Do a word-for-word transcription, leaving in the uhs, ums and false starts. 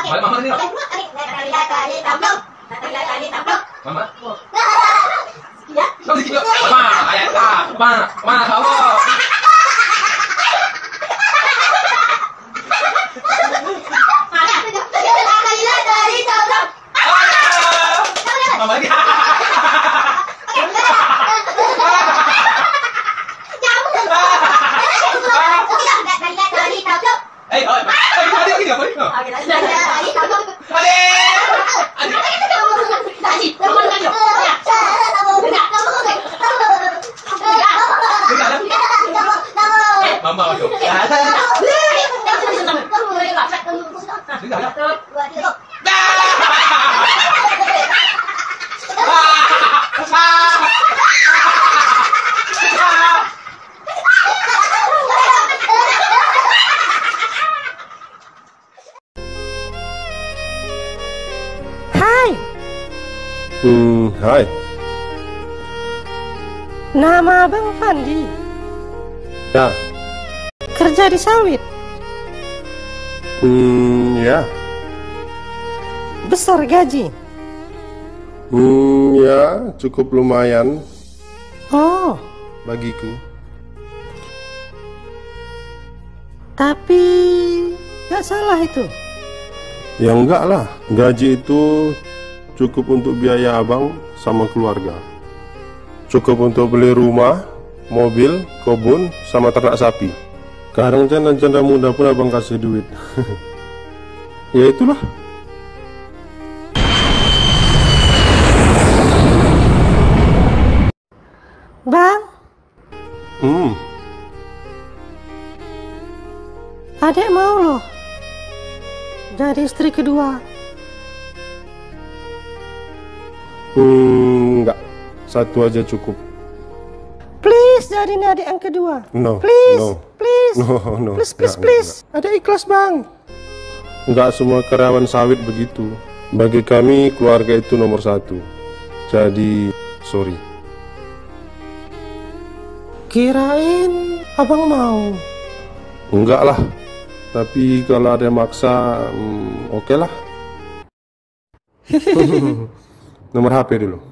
Hỏi mama đi. Mama. Không gì nữa. Ma, ma, ma, ma không. Mama đi. Eh, oh, tadi lagi apa nih? Mama ayo. Hmm, hai. Nama Abang Fandi. Ya. Kerja di sawit. Hmm, ya. Besar gaji. Hmm, ya, cukup lumayan Oh, bagiku. tapi gak salah itu. Ya enggak lah, gaji itu cukup untuk biaya abang sama keluarga. Cukup untuk beli rumah, mobil, kebun, sama ternak sapi. Kadang janda-janda muda pun abang kasih duit. Ya itulah. Bang, Hmm, adek mau loh jadi istri kedua. hmm enggak. Satu aja cukup. Please jadi adik yang kedua. No, Please, no. please, No, no. please, please, Enggak, please. Ada ikhlas bang. Enggak semua karyawan sawit begitu. Bagi kami keluarga itu nomor satu. Jadi sorry. Kirain abang mau. Enggak lah. Tapi kalau ada yang maksa, hmm, oke lah. Nomor H P dulu.